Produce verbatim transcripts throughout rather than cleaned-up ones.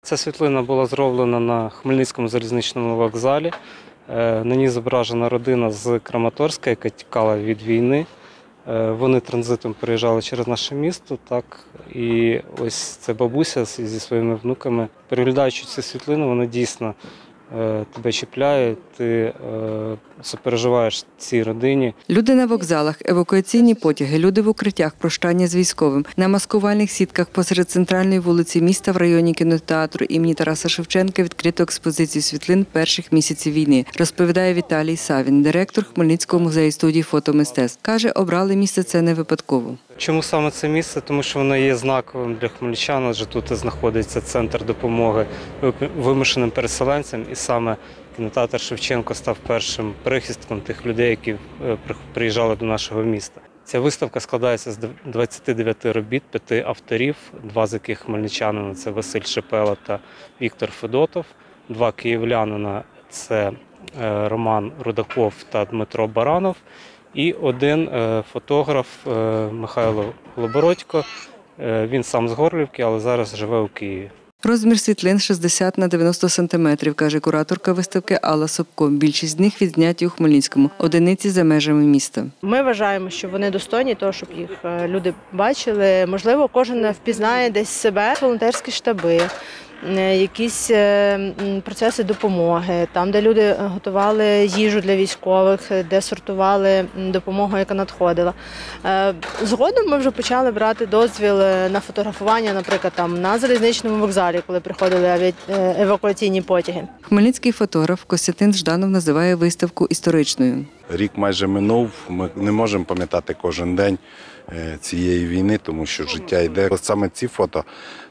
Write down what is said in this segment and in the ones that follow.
Ця світлина була зроблена на Хмельницькому залізничному вокзалі. На ній зображена родина з Краматорська, яка тікала від війни. Вони транзитом переїжджали через наше місто, так, і ось ця бабуся зі своїми внуками. Переглядаючи цю світлину, вона дійсно тебе чіпляє, ти сопереживаєш цій родині. Люди на вокзалах, евакуаційні потяги, люди в укриттях, прощання з військовим. На маскувальних сітках посеред центральної вулиці міста в районі кінотеатру імені Тараса Шевченка відкрито експозицію світлин перших місяців війни, розповідає Віталій Савін, директор Хмельницького музею-студії фотомистецтв. Каже, обрали місце це не випадково. Чому саме це місце? Тому що воно є знаковим для хмельничан, адже тут знаходиться центр допомоги вимушеним переселенцям, і саме кінотеатр Шевченко став першим прихистком тих людей, які приїжджали до нашого міста. Ця виставка складається з двадцяти дев'яти робіт, п'яти авторів, два з яких хмельничанина – це Василь Шепела та Віктор Федотов, два київлянина – це Роман Рудаков та Дмитро Баранов, і один фотограф Михайло Лобородько. Він сам з Горлівки, але зараз живе у Києві. Розмір світлин шістдесят на дев'яносто сантиметрів, каже кураторка виставки Алла Собко. Більшість з них відзняті у Хмельницькому, одиниці за межами міста. Ми вважаємо, що вони достойні того, щоб їх люди бачили. Можливо, кожен впізнає десь себе. Волонтерські штаби, якісь процеси допомоги, там, де люди готували їжу для військових, де сортували допомогу, яка надходила. Згодом ми вже почали брати дозвіл на фотографування, наприклад, там на залізничному вокзалі, коли приходили евакуаційні потяги. Хмельницький фотограф Костянтин Жданов називає виставку історичною. Рік майже минув, ми не можемо пам'ятати кожен день цієї війни, тому що життя йде. Саме ці фото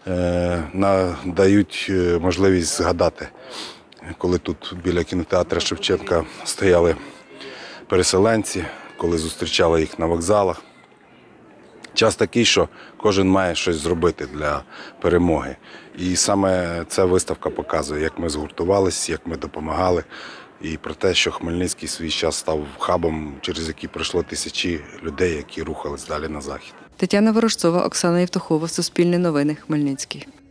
надають можливість згадати, коли тут біля кінотеатру Шевченка стояли переселенці, коли зустрічали їх на вокзалах. Час такий, що кожен має щось зробити для перемоги. І саме ця виставка показує, як ми згуртувалися, як ми допомагали. І про те, що Хмельницький свій час став хабом, через який пройшло тисячі людей, які рухались далі на захід. Тетяна Ворожцова, Оксана Євтухова, Суспільне новини, Хмельницький.